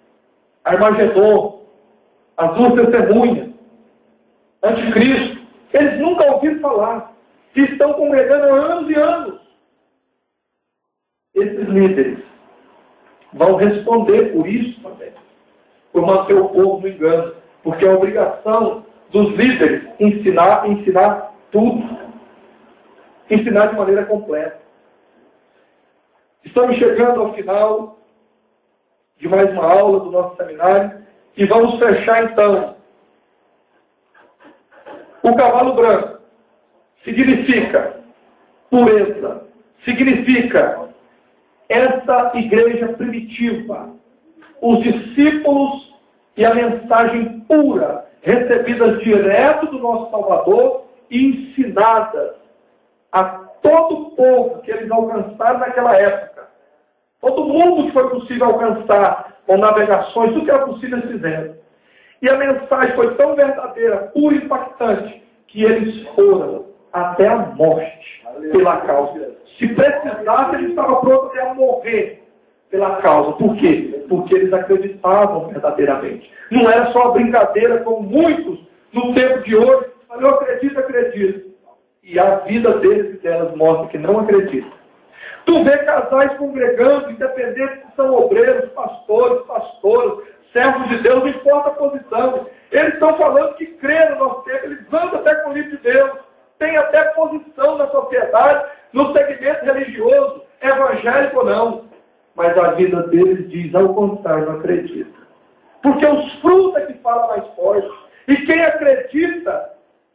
Armagedon, as duas testemunhas, Anticristo, eles nunca ouviram falar. E estão congregando há anos e anos. Esses líderes vão responder por isso também, por manter o povo no engano, porque é a obrigação dos líderes ensinar, ensinar tudo, ensinar de maneira completa. Estamos chegando ao final de mais uma aula do nosso seminário e vamos fechar então. O cavalo branco significa pureza, significa essa igreja primitiva, os discípulos e a mensagem pura, recebidas direto do nosso Salvador e ensinadas a todo o povo que eles alcançaram naquela época. Todo mundo que foi possível alcançar com navegações, tudo que era possível eles fizeram. E a mensagem foi tão verdadeira, pura e impactante, que eles foram até a morte pela causa. Se precisasse, eles estavam prontos a morrer pela causa. Por quê? Porque eles acreditavam verdadeiramente. Não era só uma brincadeira como muitos no tempo de hoje. Eu acredito, acredito. E a vida deles e delas mostra que não acreditam. Tu vê casais congregando, independente se são obreiros, pastores, pastoras, servos de Deus, não importa a posição. Eles estão falando que crê no nosso tempo, eles andam até com o livro de Deus, têm até posição na sociedade, no segmento religioso, evangélico ou não. Mas a vida deles diz, ao contrário, não acredita. Porque os frutos é que falam mais forte. E quem acredita,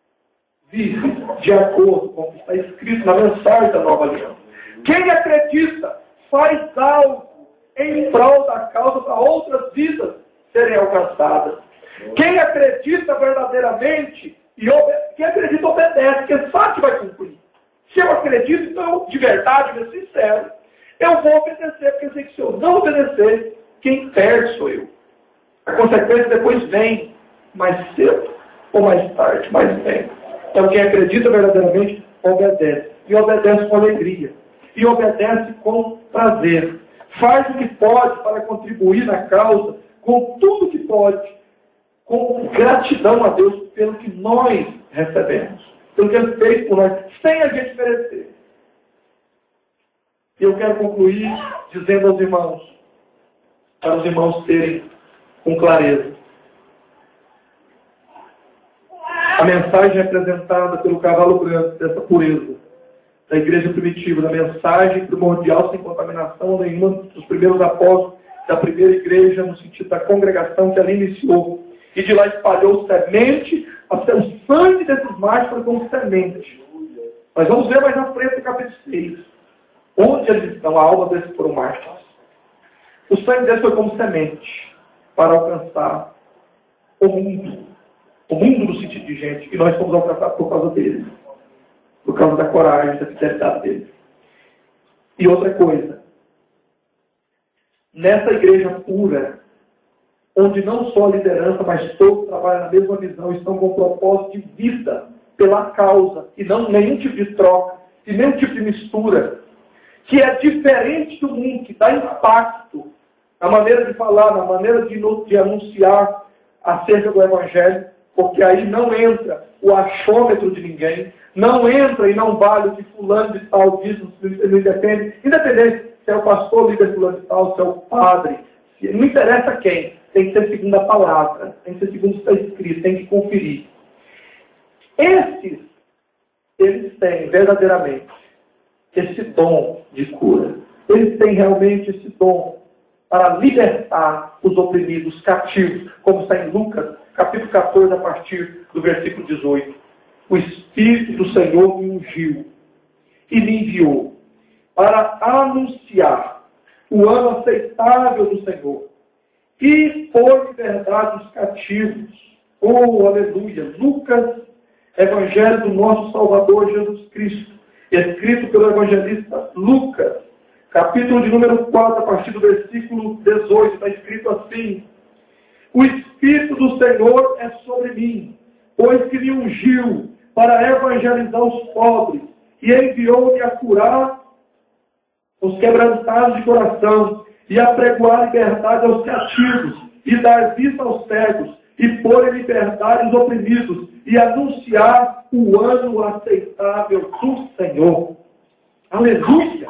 vive de acordo com o que está escrito na mensagem da nova aliança. Quem acredita, faz algo em prol da causa para outras vidas serem alcançadas. Quem acredita verdadeiramente, e obede... quem acredita obedece, porque sabe que vai cumprir. Se eu acredito, então, de verdade, eu sincero, eu vou obedecer, porque eu sei que se eu não obedecer, quem perde sou eu. A consequência depois vem, mais cedo ou mais tarde, mas vem. Então quem acredita verdadeiramente, obedece. E obedece com alegria. E obedece com prazer. Faz o que pode para contribuir na causa, com tudo que pode, com gratidão a Deus pelo que nós recebemos, pelo que Ele fez por nós, sem a gente merecer. E eu quero concluir dizendo aos irmãos, para os irmãos terem com clareza, a mensagem representada pelo cavalo branco, dessa pureza, da igreja primitiva, da mensagem primordial sem contaminação nenhuma dos primeiros apóstolos, da primeira igreja, no sentido da congregação que ela iniciou. E de lá espalhou semente, até o sangue desses mártires foi como semente. Nós vamos ver mais na frente do capítulo seis. Onde eles estão, a alma desses foram mártires. O sangue deles foi como semente para alcançar o mundo. O mundo no sentido de gente. E nós fomos alcançados por causa deles. Por causa da coragem, da fidelidade deles. E outra coisa. Nessa igreja pura, onde não só a liderança, mas todos trabalham na mesma visão, estão com o propósito de vida pela causa, e não nenhum tipo de troca, e nenhum tipo de mistura, que é diferente do mundo, que dá impacto na maneira de falar, na maneira de, de anunciar acerca do Evangelho, porque aí não entra o achômetro de ninguém, não entra e não vale o que fulano de tal diz, não independe, independente se é o pastor, líder fulano de tal, se é o padre, se, não interessa quem, tem que ser segundo a palavra, tem que ser segundo o que está escrito, tem que conferir. Esses, eles têm verdadeiramente esse dom de cura. Eles têm realmente esse dom para libertar os oprimidos, os cativos, como está em Lucas, capítulo quatorze, a partir do versículo dezoito. O Espírito do Senhor me ungiu e me enviou para anunciar o ano aceitável do Senhor e por liberdade dos cativos. Oh, aleluia! Lucas, Evangelho do nosso Salvador Jesus Cristo, escrito pelo evangelista Lucas, capítulo de número quatro, a partir do versículo dezoito, está escrito assim: o Espírito do Senhor é sobre mim, pois que me ungiu para evangelizar os pobres, e enviou-me a curar os quebrantados de coração, e a pregoar liberdade aos cativos, e dar vista aos cegos, e pôr em liberdade os oprimidos, e anunciar o ano aceitável do Senhor. Aleluia!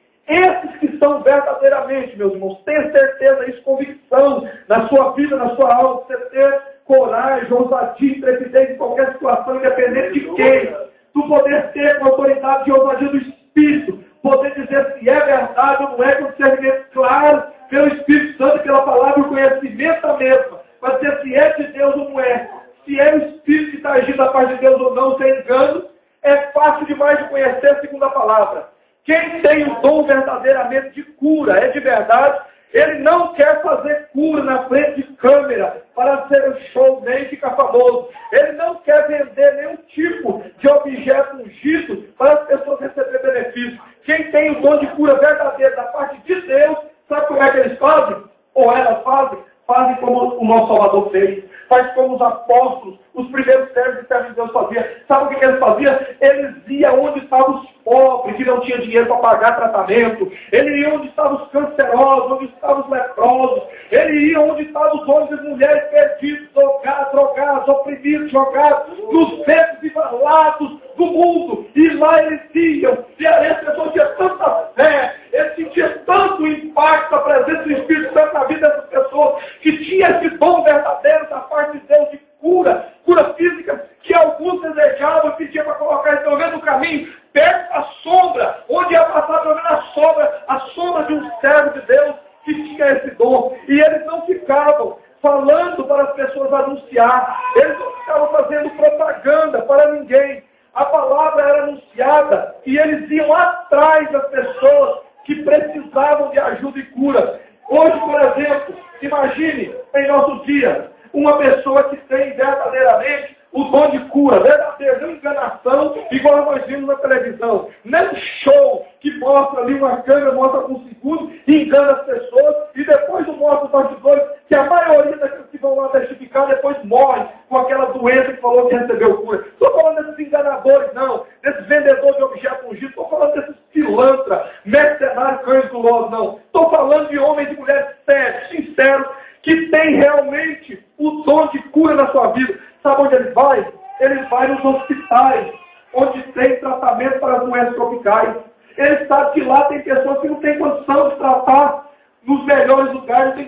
Esses que são verdadeiramente, meus irmãos, tenha certeza, isso, convicção na sua vida, na sua alma, você ter coragem, ousadia, intrepidez em qualquer situação, independente de quem. Tu poder ter com autoridade e ousadia do Espírito, poder dizer se é verdade ou não é, com discernimento claro pelo Espírito Santo e pela palavra, o conhecimento da mesma, para dizer se é de Deus ou não é, se é o Espírito que está agindo da parte de Deus ou não, sem engano, é fácil demais de conhecer segundo a palavra. Quem tem o dom verdadeiramente de cura, é de verdade, ele não quer fazer cura na frente de câmera para ser um showman e ficar famoso. Ele não quer vender nenhum tipo de objeto ungido para as pessoas receberem benefícios. Quem tem o dom de cura verdadeiro da parte de Deus, sabe como é que eles fazem? Ou elas fazem? Fazem como o nosso Salvador fez. Faz como os apóstolos, os primeiros servos e servos de Deus faziam. Sabe o que, que eles faziam? Eles iam onde estavam os pobres, que não tinham dinheiro para pagar tratamento. Eles iam onde estavam os cancerosos, onde estavam os leprosos. Eles iam onde estavam os homens e mulheres perdidos, drogados, drogados, oprimidos, jogados nos becos e valados do mundo. E lá eles iam. E as pessoas tinham tanta fé, eles sentiam tanto impacto da presença do Espírito Santo na vida dessas pessoas, que tinha esse dom verdadeiro da parte de Deus de cura, cura física, que alguns desejavam e pediam para colocar eles pelo menos no caminho, perto da sombra, onde ia passar pelo menos a sombra, a sombra de um servo de Deus que tinha esse dom. E eles não ficavam falando para as pessoas anunciar, eles não ficavam fazendo propaganda para ninguém. A palavra era anunciada e eles iam atrás das pessoas que precisavam de ajuda e cura. Hoje, por exemplo, imagine em nossos dias uma pessoa que tem verdadeiramente o dom de cura, verdadeiro, não enganação, igual nós vimos na televisão. Não é um show que mostra ali uma câmera, mostra com um segundo, e engana as pessoas, e depois mostra os bastidores, que a maioria daqueles que vão lá testificar depois morre com aquela doença que falou que recebeu cura. Estou falando desses enganadores, não, desses vendedores de objetos ungidos, estou falando desses pilantras, mercenários, cães gulosos, não. Estou falando de homens e mulheres sérios, sinceros, que têm realmente o dom de cura na sua vida. Sabe onde eles vão? Eles vão nos hospitais, onde tem tratamento para as doenças tropicais. Eles sabem que lá tem pessoas que não têm condição de tratar nos melhores lugares, não têm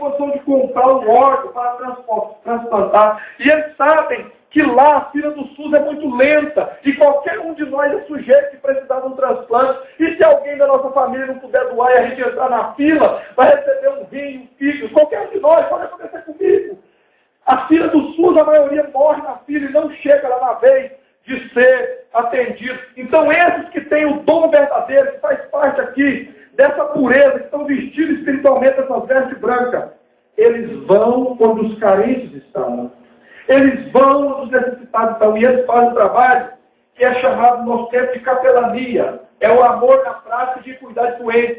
condição de comprar um órgão para transplantar. E eles sabem que lá a fila do SUS é muito lenta e qualquer um de nós é sujeito que precisar de um transplante. E se alguém da nossa família não puder doar e a gente entrar na fila, vai receber um rim, um fígado. Qualquer um de nós, pode acontecer comigo. A fila do SUS, a maioria morre na fila e não chega lá na vez de ser atendido. Então esses que têm o dom verdadeiro, que faz parte aqui dessa pureza, que estão vestidos espiritualmente essas vestes brancas, eles vão onde os carentes estão. Eles vão onde os necessitados estão. E eles fazem um trabalho que é chamado no nosso tempo de capelania. É o amor na prática de cuidar de doentes.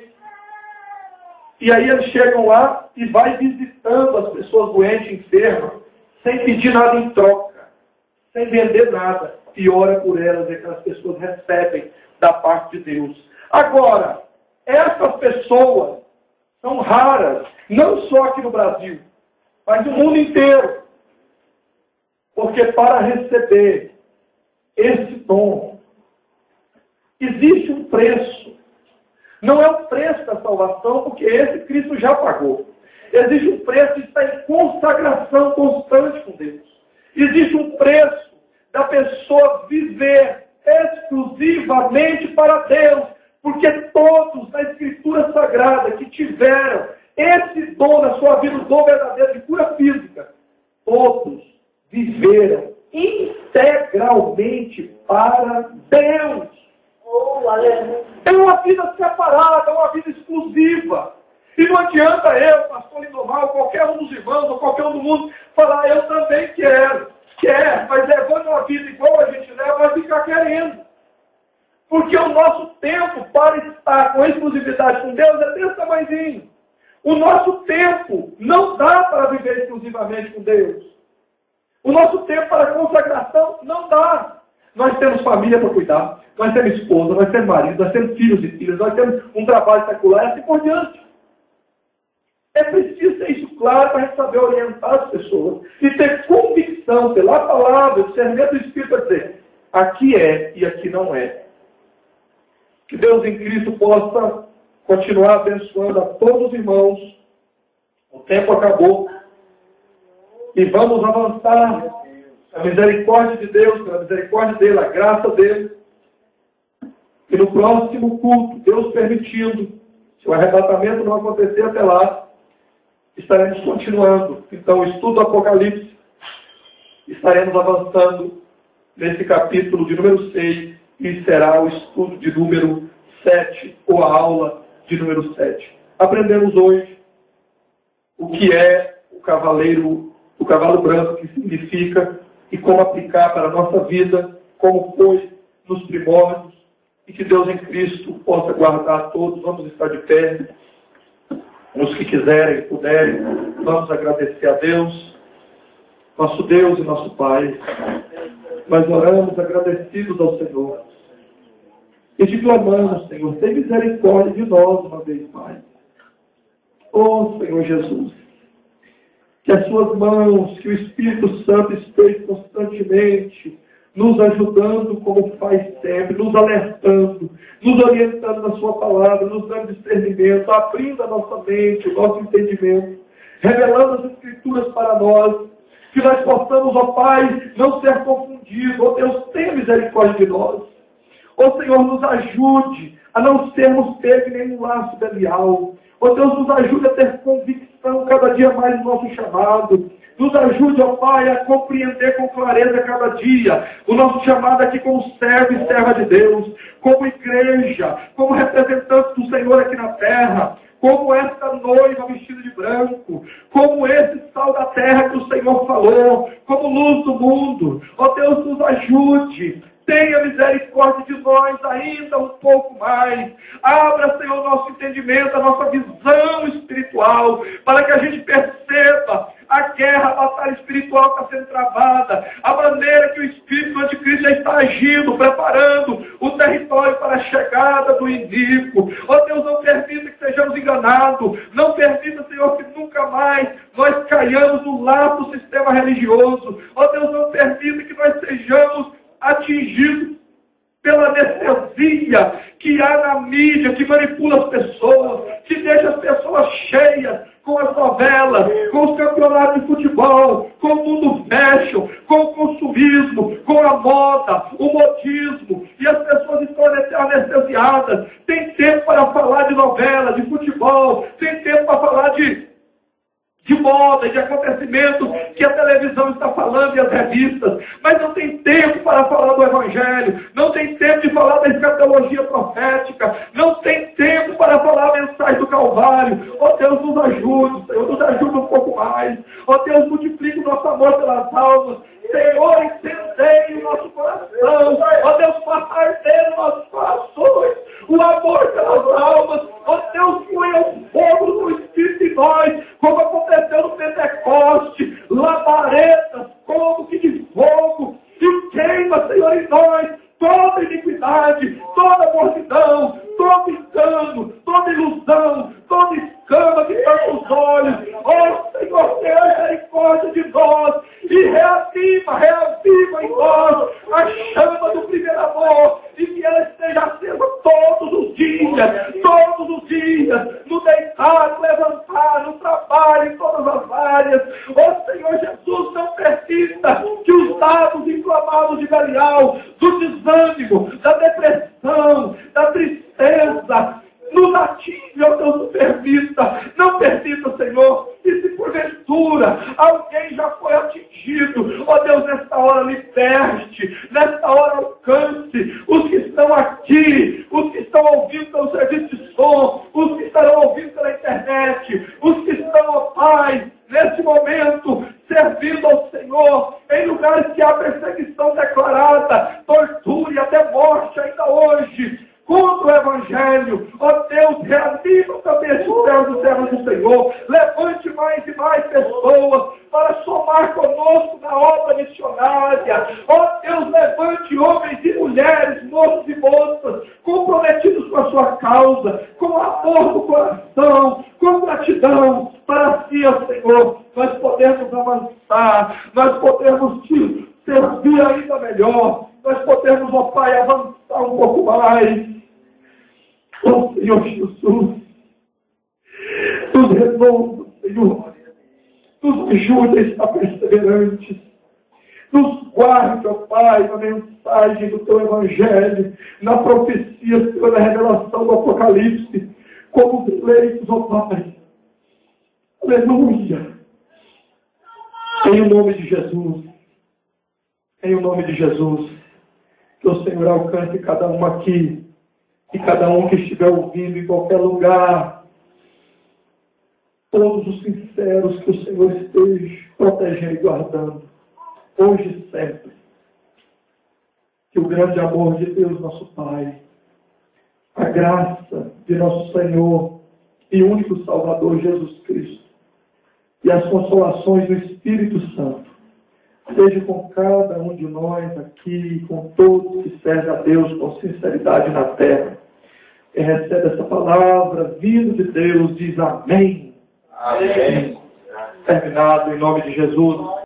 E aí eles chegam lá e vai visitando as pessoas doentes, enfermas, sem pedir nada em troca, sem vender nada. E ora por elas, e aquelas pessoas recebem da parte de Deus. Agora, essas pessoas são raras, não só aqui no Brasil, mas no mundo inteiro. Porque para receber esse dom, existe um preço. Não é o preço da salvação, porque esse Cristo já pagou. Existe um preço de estar em consagração constante com Deus. Existe um preço da pessoa viver exclusivamente para Deus. Porque todos na Escritura Sagrada que tiveram esse dom na sua vida, o dom verdadeiro de cura física, todos viveram integralmente para Deus. Oh, é uma vida separada, é uma vida exclusiva. E não adianta eu, pastor Lindomar, qualquer um dos irmãos, ou qualquer um do mundo, falar, eu também quero. Quer, mas levando uma vida igual a gente leva, vai ficar querendo. Porque o nosso tempo para estar com exclusividade com Deus é desse tamanhozinho. O nosso tempo não dá para viver exclusivamente com Deus. O nosso tempo para consagração não dá. Nós temos família para cuidar, nós temos esposa, nós temos marido, nós temos filhos e filhas, nós temos um trabalho secular e assim por diante. É preciso ter isso claro para a gente saber orientar as pessoas e ter convicção pela palavra, discernimento do Espírito para dizer, aqui é e aqui não é. Que Deus em Cristo possa continuar abençoando a todos os irmãos. O tempo acabou. E vamos avançar. A misericórdia de Deus, a misericórdia dele, a graça dele. E no próximo culto, Deus permitindo, se o arrebatamento não acontecer até lá, estaremos continuando. Então, o estudo do Apocalipse, estaremos avançando nesse capítulo de número seis, e será o estudo de número sete, ou a aula de número sete. Aprendemos hoje o que é o cavaleiro, o cavalo branco, que significa, e como aplicar para a nossa vida, como foi nos primórdios, e que Deus em Cristo possa guardar a todos. Vamos estar de pé. Os que quiserem, puderem, vamos agradecer a Deus, nosso Deus e nosso Pai. Nós oramos agradecidos ao Senhor. E te clamamos, Senhor, tem misericórdia de nós uma vez mais. Oh, Senhor Jesus, que as suas mãos, que o Espírito Santo esteja constantemente nos ajudando como faz sempre, nos alertando, nos orientando na sua palavra, nos dando discernimento, abrindo a nossa mente, o nosso entendimento, revelando as Escrituras para nós, que nós possamos, ó Pai, não ser confundidos. Ó Deus, tenha misericórdia de nós. Ó Senhor, nos ajude a não sermos pegos em nenhum laço belial. Ó Deus, nos ajude a ter convicção cada dia mais do nosso chamado. Nos ajude, ó Pai, a compreender com clareza cada dia o nosso chamado aqui como servo e serva de Deus, como igreja, como representantes do Senhor aqui na terra, como esta noiva vestida de branco, como esse sal da terra que o Senhor falou, como luz do mundo. Ó Deus, nos ajude. Tenha misericórdia de nós ainda um pouco mais. Abra, Senhor, nosso entendimento, a nossa visão espiritual, para que a gente perceba a guerra, a batalha espiritual que está sendo travada, a maneira que o Espírito Anticristo já está agindo, preparando o território para a chegada do iníquo. Ó Deus, não permita que sejamos enganados. Não permita, Senhor, que nunca mais nós caiamos no lado do sistema religioso. Ó Deus, não permita que nós sejamos atingidos pela anestesia que há na mídia, que manipula as pessoas, que deixa as pessoas cheias com as novelas, com os campeonatos de futebol, com o mundo fashion, com o consumismo, com a moda, o modismo, e as pessoas estão anestesiadas. Tem tempo para falar de novela, de futebol, tem tempo para falar de de moda, de acontecimentos que a televisão está falando e as revistas, mas não tem tempo para falar do Evangelho, não tem tempo de falar da escatologia profética, não tem tempo para falar a mensagem do Calvário. Ó oh, Deus, nos ajude, Senhor, nos ajude um pouco mais. Ó oh, Deus, multiplique o nosso amor pelas almas. Senhor, incendeie o nosso coração. Ó oh, Deus, faça arder os nossos corações o amor pelas almas. Ó oh, Deus, ponha o fogo do Espírito em nós, como aconteceu no Pentecoste, labaredas como que de fogo, e queima, Senhor, em nós toda iniquidade, toda morridão, todo engano, toda ilusão, toda escama que está nos olhos. Ó oh, Senhor, tenha misericórdia de nós e reaviva, reaviva em nós a chama do primeiro amor, e que ela esteja acesa todos os dias, todos os dias, no deitar, no levantar, no trabalho, em todas as áreas. Ó oh, Senhor Jesus, não permita que os dados inflamados de Belial, do desânimo, da depressão, da tristeza, nos atinge, ó Deus, não permita, não permita, Senhor, e se porventura alguém já foi atingido, ó Deus, nesta hora liberte, nesta hora alcance os que estão aqui, os que estão ouvindo pelo serviço de som, os que estarão ouvindo pela internet, os que estão, ó Pai, nesse momento, servindo ao Senhor, em lugares que há perseguição declarada, tortura e até morte ainda hoje, contra o Evangelho. Ó Deus, reaviva também esses servos e servas do Senhor. Levante mais e mais pessoas para somar conosco na obra missionária. Ó Deus, levante homens e mulheres, moços e moças, comprometidos com a sua causa, com amor do coração, com gratidão, para assim, ó Senhor, nós podemos avançar, nós podemos te servir ainda melhor, nós podemos, ó Pai, avançar um pouco mais. Ó Senhor Jesus, nos renova, Senhor, nos ajuda a estar perseverantes, nos guarde, ó Pai, na mensagem do Teu Evangelho, na profecia, Senhor, na revelação do Apocalipse, como os eleitos, ó Pai. Aleluia! Em o nome de Jesus, em o nome de Jesus, que o Senhor alcance cada um aqui, e cada um que estiver ouvindo em qualquer lugar, todos os sinceros, que o Senhor esteja protegendo e guardando, hoje e sempre. Que o grande amor de Deus, nosso Pai, a graça de nosso Senhor e único Salvador Jesus Cristo, e as consolações do Espírito Santo, seja com cada um de nós aqui, com todos que servem a Deus com sinceridade na terra. Quem recebe essa palavra, vindo de Deus, diz amém. Amém. Terminado em nome de Jesus.